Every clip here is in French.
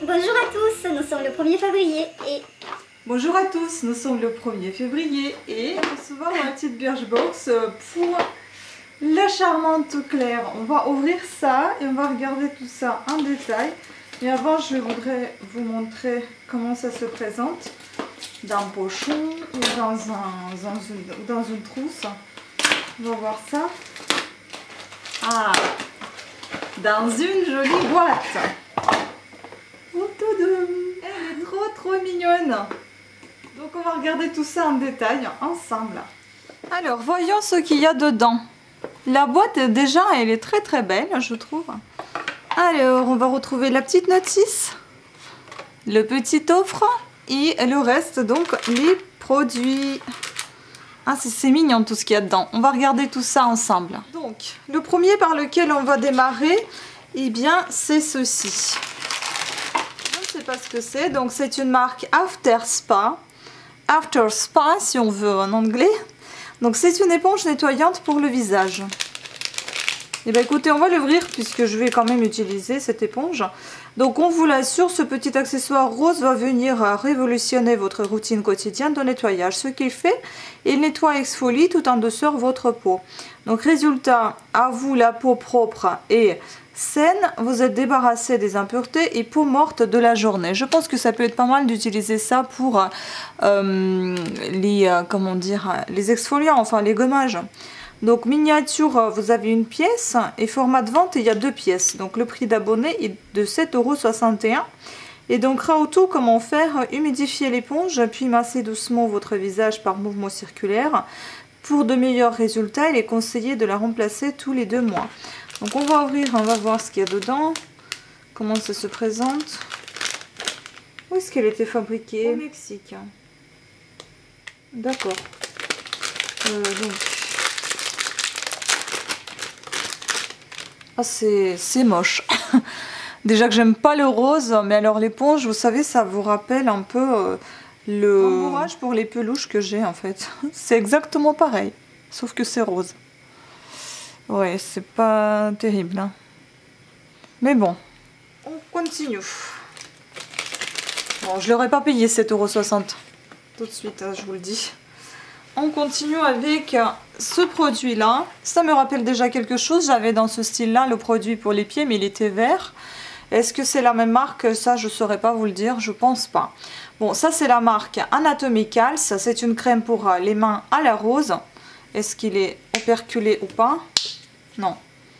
Bonjour à tous, nous sommes le 1er février et... Bonjour à tous, nous sommes le 1er février et recevoir ma petite Birchbox pour la charmante Claire. On va ouvrir ça et on va regarder tout ça en détail. Mais avant, je voudrais vous montrer comment ça se présente dans un pochon ou dans une trousse. On va voir ça. Ah, dans une jolie boîte. Elle est trop mignonne. Donc on va regarder tout ça en détail ensemble. Alors voyons ce qu'il y a dedans. La boîte déjà elle est très belle je trouve. Alors on va retrouver la petite notice, le petit offre et le reste donc les produits. Ah c'est mignon tout ce qu'il y a dedans. On va regarder tout ça ensemble. Donc le premier par lequel on va démarrer, eh bien c'est ceci. Je ne sais pas ce que c'est, donc c'est une marque After Spa si on veut en anglais. Donc c'est une éponge nettoyante pour le visage. Et bien écoutez, on va l'ouvrir puisque je vais quand même utiliser cette éponge. Donc on vous l'assure, ce petit accessoire rose va venir révolutionner votre routine quotidienne de nettoyage. Ce qu'il fait, il nettoie et exfolie tout en douceur votre peau. Donc résultat, à vous la peau propre et saine, vous êtes débarrassé des impuretés et peau morte de la journée. Je pense que ça peut être pas mal d'utiliser ça pour les exfoliants, enfin les gommages. Donc miniature, vous avez une pièce et format de vente, il y a 2 pièces. Donc le prix d'abonné est de 7,61 €. Et donc Raoto, comment faire? Humidifier l'éponge puis masser doucement votre visage par mouvement circulaire. Pour de meilleurs résultats, il est conseillé de la remplacer tous les 2 mois. Donc on va ouvrir, on va voir ce qu'il y a dedans, comment ça se présente. Où est-ce qu'elle était fabriquée? Au Mexique. D'accord. Ah, c'est moche. Déjà que j'aime pas le rose, mais alors l'éponge, vous savez, ça vous rappelle un peu le rembourrage pour les peluches que j'ai en fait. C'est exactement pareil, sauf que c'est rose. Ouais, c'est pas terrible. Hein. Mais bon, on continue. Bon, je l'aurais pas payé 7,60 €. Tout de suite, je vous le dis. On continue avec ce produit-là. Ça me rappelle déjà quelque chose. J'avais dans ce style-là le produit pour les pieds, mais il était vert. Est-ce que c'est la même marque? Ça, je ne saurais pas vous le dire. Je pense pas. Bon, ça, c'est la marque Anatomicals. C'est une crème pour les mains à la rose. Est-ce qu'il est operculé ou pas? Non.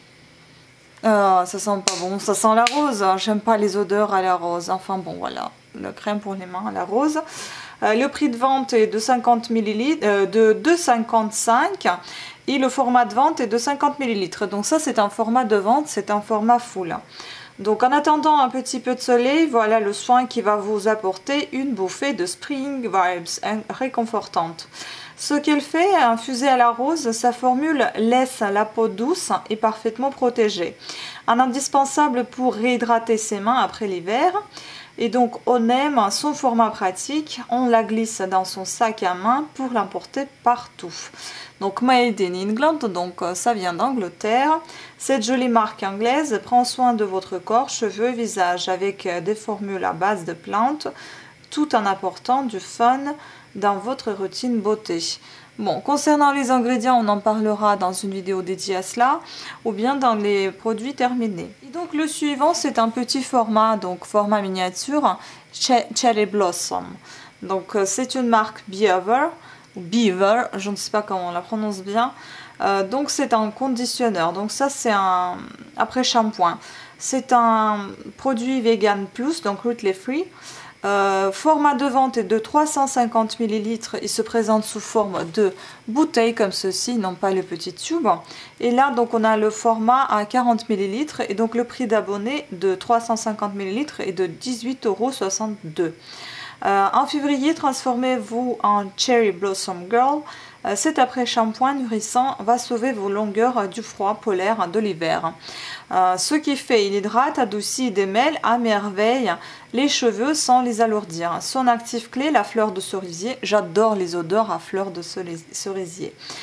Ça sent pas bon. Ça sent la rose. J'aime pas les odeurs à la rose. Enfin bon, voilà. La crème pour les mains à la rose. Le prix de vente est de 50 ml, de 2,55 et le format de vente est de 50 ml. Donc ça c'est un format de vente, c'est un format full. Donc en attendant un petit peu de soleil, voilà le soin qui va vous apporter une bouffée de spring vibes réconfortante. Ce qu'elle fait, infusée à la rose, sa formule laisse la peau douce et parfaitement protégée. Un indispensable pour réhydrater ses mains après l'hiver. Et donc on aime son format pratique, on la glisse dans son sac à main pour l'emporter partout. Donc Made in England, donc ça vient d'Angleterre. Cette jolie marque anglaise prend soin de votre corps, cheveux, visage avec des formules à base de plantes, tout en apportant du fun dans votre routine beauté. Bon, concernant les ingrédients, on en parlera dans une vidéo dédiée à cela, ou bien dans les produits terminés. Et donc le suivant, c'est un petit format, donc format miniature, Cherry Blossom. Donc c'est une marque Beaver, je ne sais pas comment on la prononce bien. Donc c'est un conditionneur, donc ça c'est un après-shampoing. C'est un produit vegan plus, donc cruelty free. Format de vente est de 350 ml, il se présente sous forme de bouteille comme ceci, non pas le petit tube. Et là donc on a le format à 40 ml et donc le prix d'abonné de 350 ml est de 18,62 €. En février, transformez-vous en Cherry Blossom Girl. Cet après-shampoing nourrissant va sauver vos longueurs du froid polaire de l'hiver. Ce qui fait, il hydrate, adoucit et démêle à merveille les cheveux sans les alourdir. Son actif clé, la fleur de cerisier. J'adore les odeurs à fleur de cerisier.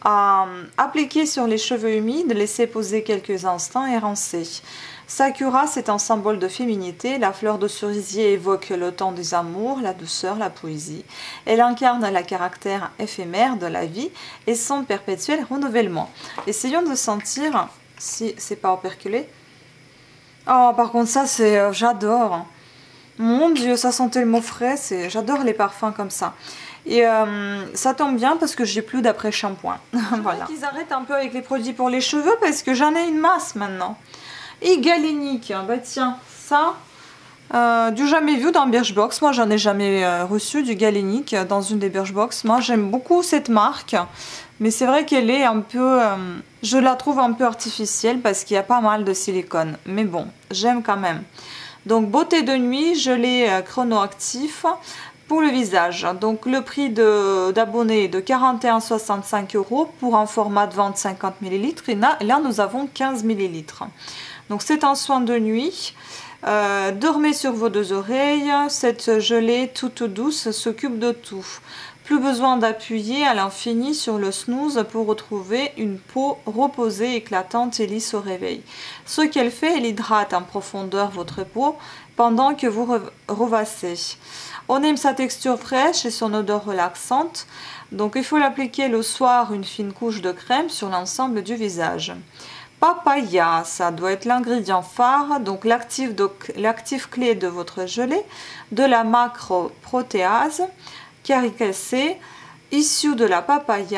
Appliquer sur les cheveux humides, laisser poser quelques instants et rincer. Sakura, c'est un symbole de féminité. La fleur de cerisier évoque le temps des amours, la douceur, la poésie. Elle incarne le caractère éphémère de la vie et son perpétuel renouvellement. Essayons de sentir si c'est pas operculé. Oh, par contre, ça, c'est j'adore. Mon Dieu, ça sent tellement frais. J'adore les parfums comme ça. Et ça tombe bien parce que j'ai plus d'après-shampoing. Voilà. Ils arrêtent un peu avec les produits pour les cheveux parce que j'en ai une masse maintenant. Et Galénic, bah tiens, ça, du jamais vu dans Birchbox. Moi, j'en ai jamais reçu du Galénic dans une des Birchbox. Moi, j'aime beaucoup cette marque, mais c'est vrai qu'elle est un peu, je la trouve un peu artificielle parce qu'il y a pas mal de silicone. Mais bon, j'aime quand même. Donc, beauté de nuit, gelé chronoactif pour le visage. Donc, le prix d'abonné est de 41,65 € pour un format de vente 50 ml. Et là, nous avons 15 ml. Donc c'est un soin de nuit. Dormez sur vos deux oreilles. Cette gelée toute douce s'occupe de tout. Plus besoin d'appuyer à l'infini sur le snooze pour retrouver une peau reposée, éclatante et lisse au réveil. Ce qu'elle fait, elle hydrate en profondeur votre peau pendant que vous revassez. On aime sa texture fraîche et son odeur relaxante. Donc il faut l'appliquer le soir, une fine couche de crème sur l'ensemble du visage. Papaya, ça doit être l'ingrédient phare, donc l'actif clé de votre gelée, de la macroprotéase caricacée, issue de la papaye.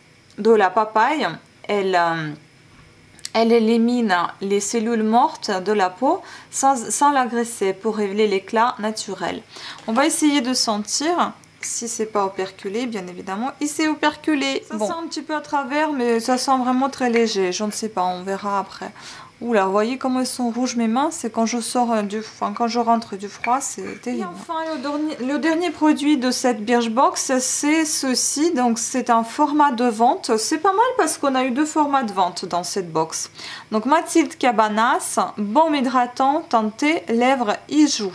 Elle élimine les cellules mortes de la peau sans l'agresser pour révéler l'éclat naturel. On va essayer de sentir. Si c'est pas operculé, bien évidemment, il s'est operculé. Ça sent un petit peu à travers, mais ça sent vraiment très léger. Je ne sais pas, on verra après. Oula, vous voyez comment elles sont rouges mes mains? C'est quand je sors quand je rentre du froid, c'est terrible. Et enfin, le dernier produit de cette Birchbox, c'est ceci. Donc, c'est un format de vente. C'est pas mal parce qu'on a eu 2 formats de vente dans cette box. Donc, Mathilde Cabanas, baume hydratant, teinté, lèvres et joues.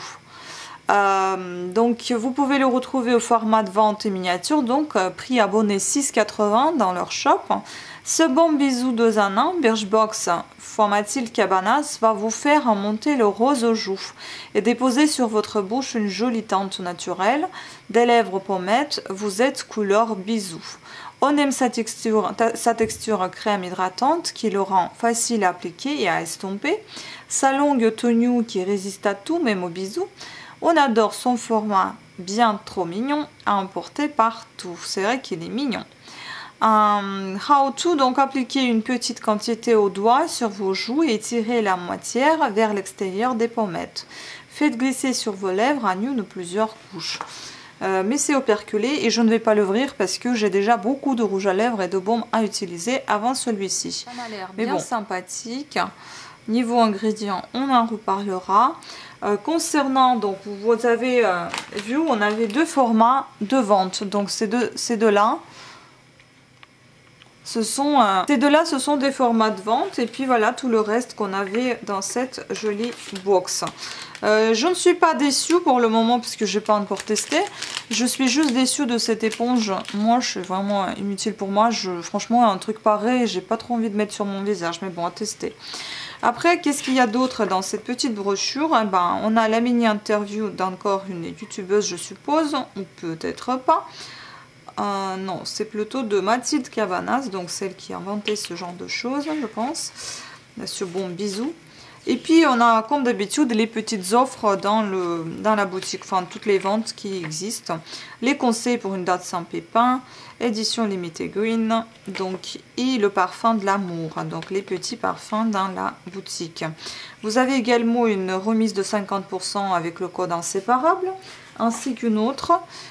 Donc vous pouvez le retrouver au format de vente et miniature, donc prix abonné 6,80 dans leur shop. Ce bon bisou 2 en 1, Birchbox fois Mathilde Cabanas va vous faire monter le rose aux joues et déposer sur votre bouche une jolie teinte naturelle. Des lèvres pommettes, vous êtes couleur bisou. On aime sa texture crème hydratante qui le rend facile à appliquer et à estomper. Sa longue tenue qui résiste à tout, même aux bisous. On adore son format bien trop mignon à emporter partout. C'est vrai qu'il est mignon. How to, donc appliquer une petite quantité au doigt sur vos joues et étirer la moitié vers l'extérieur des pommettes. Faites glisser sur vos lèvres en une ou plusieurs couches. Mais c'est operculé et je ne vais pas l'ouvrir parce que j'ai déjà beaucoup de rouge à lèvres et de baume à utiliser avant celui-ci. Ça a l'air bien sympathique. Niveau ingrédients, on en reparlera. Concernant, donc vous avez vu, on avait 2 formats de vente. Donc ces deux-là, ce sont des formats de vente. Et puis voilà tout le reste qu'on avait dans cette jolie box. Je ne suis pas déçue pour le moment puisque je n'ai pas encore testé. Je suis juste déçue de cette éponge. Moi, je suis vraiment inutile pour moi. Franchement, un truc pareil, j'ai pas trop envie de mettre sur mon visage. Mais bon, à tester. Après, qu'est-ce qu'il y a d'autre dans cette petite brochure? On a la mini-interview d'encore une youtubeuse, je suppose, ou peut-être pas. Non, c'est plutôt de Mathilde Cabanas, donc celle qui a inventé ce genre de choses, je pense. Ce bon bisou. Et puis, on a, comme d'habitude, les petites offres dans la boutique, enfin, toutes les ventes qui existent. Les conseils pour une date sans pépin, édition limitée green, donc, et le parfum de l'amour, donc les petits parfums dans la boutique. Vous avez également une remise de 50% avec le code inséparable, ainsi qu'une autre,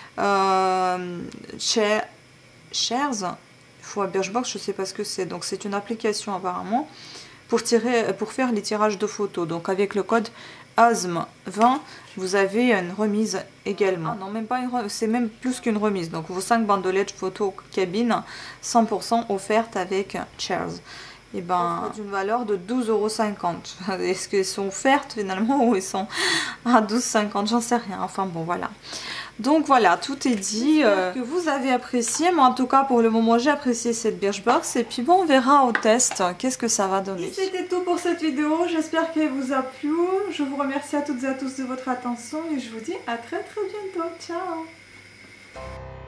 Shares, fois Birchbox, je ne sais pas ce que c'est, donc c'est une application apparemment, pour faire les tirages de photos. Donc avec le code ASM20, vous avez une remise également. Ah non, même pas c'est même plus qu'une remise. Donc vos 5 bandelettes photo cabine 100% offertes avec Shares. Et d'une valeur de 12,50 €. Est-ce qu'elles sont offertes finalement ou elles sont à 12,50 €? J'en sais rien. Enfin bon, voilà. Donc voilà, tout est dit. Que vous avez apprécié. Moi en tout cas pour le moment j'ai apprécié cette Birchbox. Et puis bon, on verra au test qu'est-ce que ça va donner. C'était tout pour cette vidéo. J'espère qu'elle vous a plu. Je vous remercie à toutes et à tous de votre attention. Et je vous dis à très bientôt. Ciao.